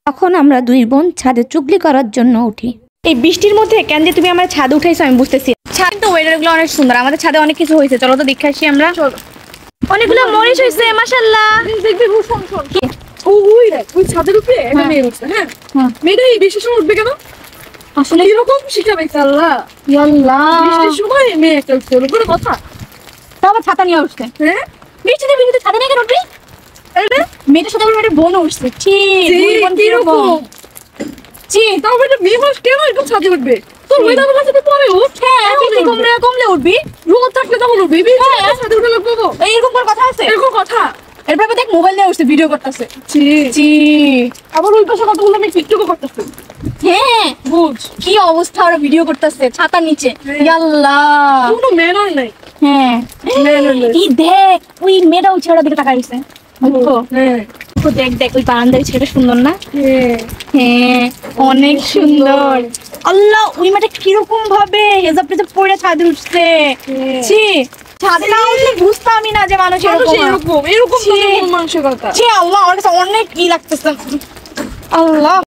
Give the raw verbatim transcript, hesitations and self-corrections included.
তখন আমরা দুই বোন ছাদে চুগলি করার জন্য উঠি। এই বৃষ্টির মধ্যে কেন যে তুমি আমার ছাদে উঠাইছো আমি বুঝতেছি। ছাদ তো ওয়েদার গুলো অনেক সুন্দর, আমাদের ছাদে অনেক কিছু হয়েছে, চলো তো দেখে আসি আমরা। অনেকগুলো মরিচ হয়েছে মাশাআল্লাহ। দেখবি শোন শোন ওই দেখ ওই ছাদের উপরে একটা মেয়ে উঠছে। হ্যাঁ মেয়েটা এই বেশি সময় উঠবে কেন? আসলে এরকম শিখাবে আল্লাহ। আল্লাহ বৃষ্টির সময় মেয়ে একটা উঠছে, ওর কোনো কথা। তা আবার ছাতা নিয়ে উঠছে। হ্যাঁ বৃষ্টিতে বৃষ্টিতে ছাতা নিয়ে কেন উঠবি? মেয়েটার সাথে আমার একটা বোন উঠছে। ঠিক দুই বোন কিরকম জি তাও একটা মেয়ে মানুষ কেন এরকম ছাদে উঠবে? তোর ওয়েদার ভালো সাথে পরে উঠ। হ্যাঁ বৃষ্টি কমলে কমলে উঠবি, রোদ থাকলে তখন উঠবি। ছাদে উঠে লাগবো এইরকম কোন কথা আছে? এরকম কথা। এরপর দেখ মোবাইল নিয়ে উঠছে, ভিডিও করতেছে। জি জি আবার ওই পাশে কতগুলো মেয়ে টিকটকও করতেছে। হ্যাঁ বুঝ কি অবস্থা, ওরা ভিডিও করতেছে ছাতার নিচে। আল্লাহ কোনো ম্যানার নাই। হ্যাঁ এই দেখ ওই মেয়েটা ওই ছেলেটার দিকে তাকাই রইছে। হ্যাঁ তো দেখ দেখ ওই বারান্দার ছেলেটা সুন্দর না? হ্যাঁ হ্যাঁ অনেক সুন্দর। আল্লাহ ওই মেয়েটা কিরকম ভাবে হেজাব টেজাব পরে ছাদে উঠছে। ছি ছাদে না উঠলে বুঝতামই না যে মানুষ এরকম এরকম এরকম মানুষের কথা। ছি আল্লাহ আমার কাছে অনেক ই লাগতেছে। আল্লাহ